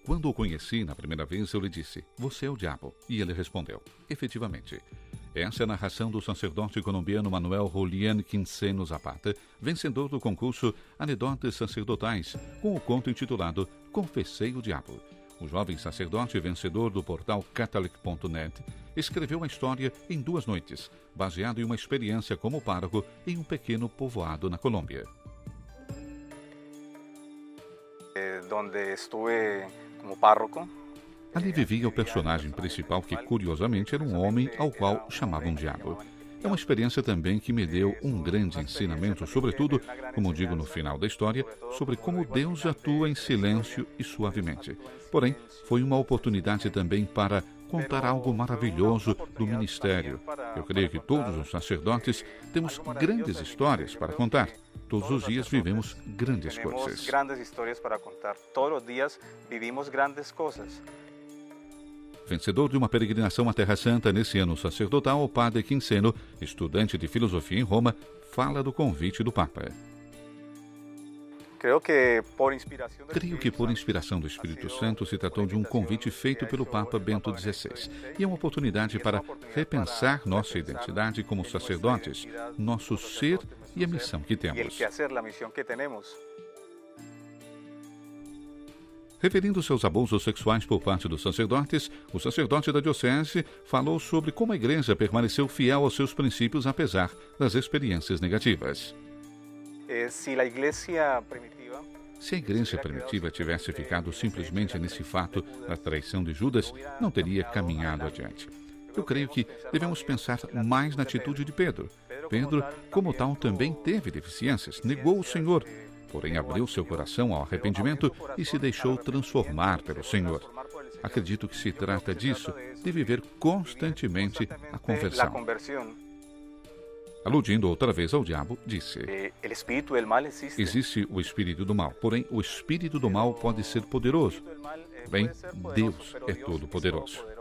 Quando o conheci na primeira vez, eu lhe disse: "Você é o diabo." E ele respondeu: "Efetivamente." Essa é a narração do sacerdote colombiano Manuel Julián Quinceno Zapata, vencedor do concurso Anedotas Sacerdotais, com o conto intitulado Confessei o Diabo. O jovem sacerdote vencedor do portal Catholic.net escreveu a história em 2 noites, baseado em uma experiência como pároco em um pequeno povoado na Colômbia. Donde estuve como párroco. Ali vivia o personagem principal que, curiosamente, era um homem ao qual chamavam diabo. É uma experiência também que me deu um grande ensinamento, sobretudo, como digo no final da história, sobre como Deus atua em silêncio e suavemente. Porém, foi uma oportunidade também para contar algo maravilhoso do ministério. Eu creio que todos os sacerdotes temos grandes histórias para contar. Todos os dias vivemos grandes coisas. Grandes histórias para contar. Todos os dias vivimos grandes coisas. Vencedor de uma peregrinação à Terra Santa nesse ano sacerdotal, o padre Quinceno, estudante de filosofia em Roma, fala do convite do Papa. Creio que por inspiração do Espírito Santo se tratou de um convite feito pelo Papa Bento XVI e é uma oportunidade para repensar nossa identidade como sacerdotes, nosso ser e a missão que temos. Referindo seus abusos sexuais por parte dos sacerdotes, o sacerdote da diocese falou sobre como a Igreja permaneceu fiel aos seus princípios apesar das experiências negativas. Se a Igreja primitiva tivesse ficado simplesmente nesse fato da traição de Judas, não teria caminhado adiante. Eu creio que devemos pensar mais na atitude de Pedro. Pedro, como tal, também teve deficiências, negou o Senhor, porém abriu seu coração ao arrependimento e se deixou transformar pelo Senhor. Acredito que se trata disso, de viver constantemente a conversão. Aludindo outra vez ao diabo, disse: existe o espírito do mal, porém o espírito do mal pode ser poderoso. Bem, Deus é todo-poderoso.